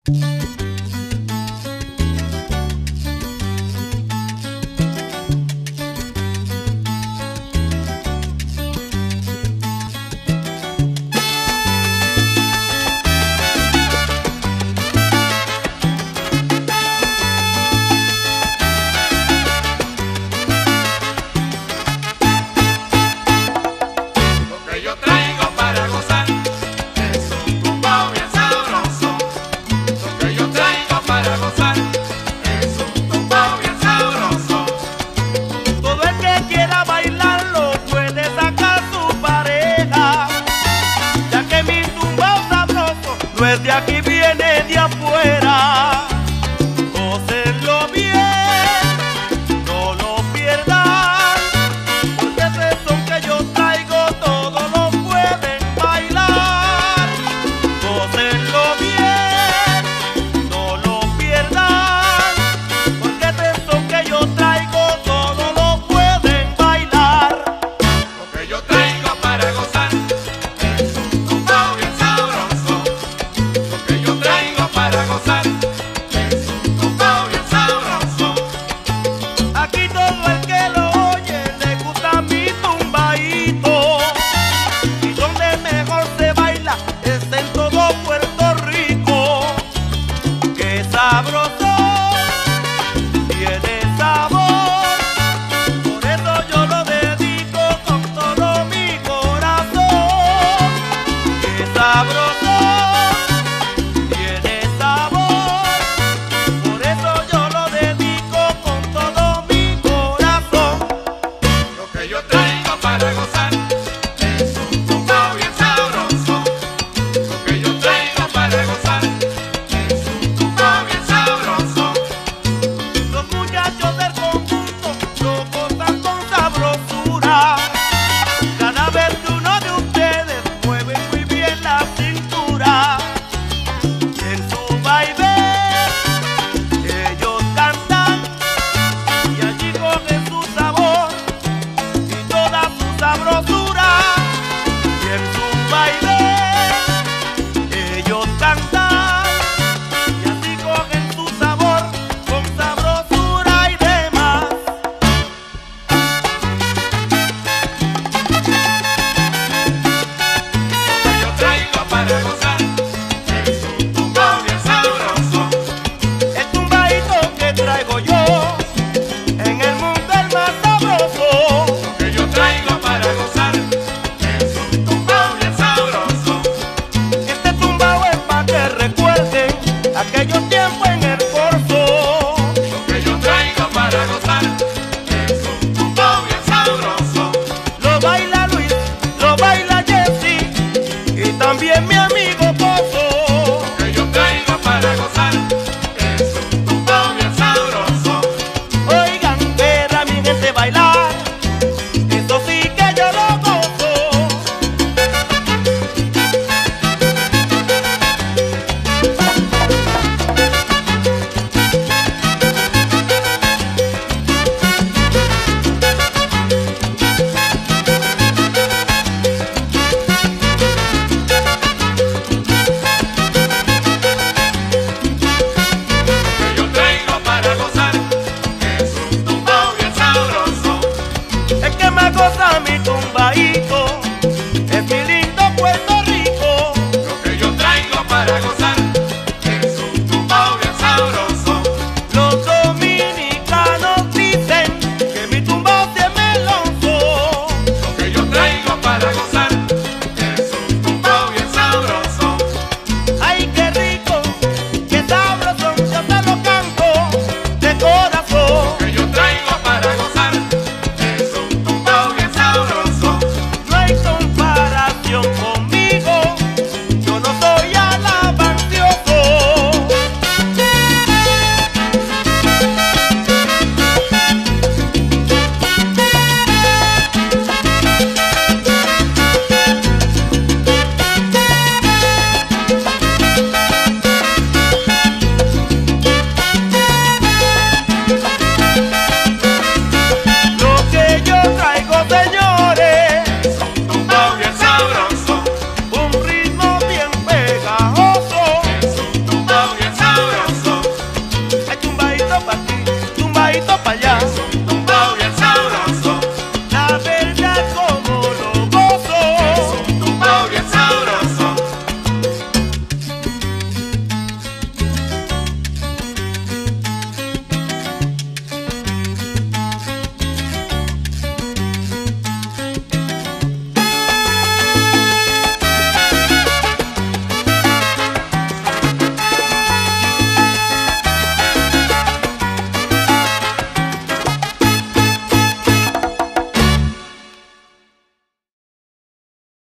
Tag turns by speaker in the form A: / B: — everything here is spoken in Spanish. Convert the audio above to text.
A: No es de aquí, viene de afuera. Gócenlo bien, no lo pierdan, porque ese son que yo traigo todos lo pueden bailar. Gócenlo bien, no lo pierdan, porque ese son que yo traigo todos lo pueden bailar.
B: Lo que yo traigo para gozar es un tumbao bien sabroso. Lo que yo traigo para gozar es un tumbao bien sabroso.
A: Aquí todo el que lo oye le gusta mi tumbaíto, y donde mejor se baila es en todo Puerto Rico. ¡Qué sabroso! Tiene sabor, por eso yo lo dedico con todo mi corazón. ¡Qué sabroso! Tiene sabor, por eso yo lo dedico con todo mi corazón.
B: Lo que yo traigo para gozar es un tumbao bien sabroso. Lo que yo traigo para gozar es un tumbao bien sabroso.
A: Los muchachos del conjunto lo gozan con sabrosura. Cada vez que uno de ustedes mueve muy bien la cintura, y en su baile ellos cantan, y allí cogen su sabor y toda su sabrosura. Y en su baile ellos cantan, y así cogen su sabor con sabrosura y demás.
B: Lo que yo traigo para gozar es un tumbao bien sabroso.
A: El tumbaíto que traigo yo, en el mundo el más sabroso.
B: Lo que yo traigo para gozar es un tumbao bien sabroso.
A: Este tumbao es pa' que recuerden aquellos tiempos en el corso.
B: Lo que yo traigo para gozar es un tumbao bien sabroso.
A: Lo baila Luis, lo baila Jessy, y también mi amigo Pozo.
B: Lo que yo traigo para gozar es un tumbao bien sabroso.
A: Oigan, ver a mi gente bailar, eso sí que yo lo gozo.
B: sabroso.